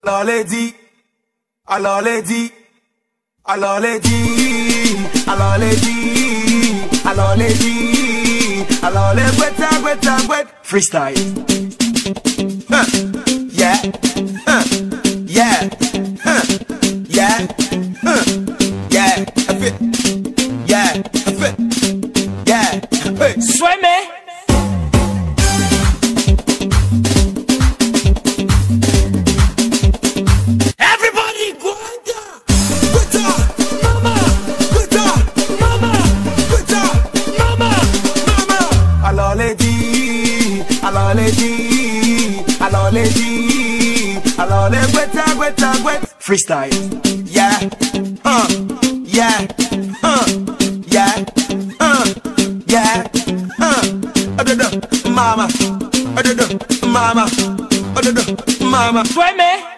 Alors les dit, alors les dit, alors les dit, alors les dit, alors les dit, alors les wet, freestyle. Yeah, yeah, yeah, yeah, yeah, yeah, Sueme. Alors les dit, alors les dit, alors les wet, freestyle. Yeah, yeah, yeah, yeah, mama, mama, mama. Sueme.